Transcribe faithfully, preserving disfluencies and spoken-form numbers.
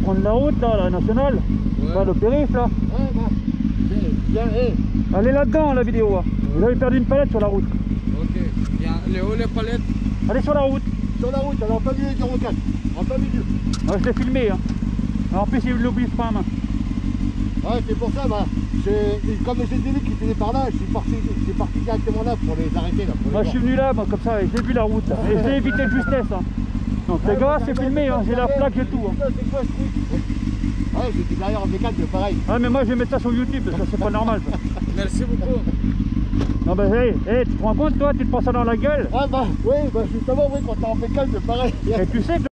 prendre la route là, la nationale. Ouais. Enfin, le périph' là. Ouais, bah. Viens, hé. Elle est là-dedans la vidéo. Hein. Vous avez perdu une palette sur la route. Ok. Viens, les hauts, les palettes. Allez sur la route. Sur la route, elle est en plein milieu du rocade. En plein milieu. Ouais, je l'ai filmé. Hein. En plus, il l'oublie pas à main. Ouais, c'est pour ça, bah, et comme j'ai vu qu'ils étaient par là, je suis parti, je suis parti directement là pour les arrêter. Là, pour Moi, les je suis venu là, moi, comme ça, et j'ai vu la route. Là, et j'ai évité de justesse. Hein. Donc, les gars, c'est filmé, hein, j'ai la plaque, j'ai tout. Hein. C'est quoi ce truc? Ouais, j'étais derrière en bécane, mais pareil. Ah, mais moi, je vais mettre ça sur YouTube, parce que c'est pas normal. Ça. Merci beaucoup. Non, bah, hey, hey, tu te rends compte, toi, tu te prends ça dans la gueule? Ah, bah, oui, bah, justement, oui, quand t'es en bécane, c'est pareil. Et tu sais que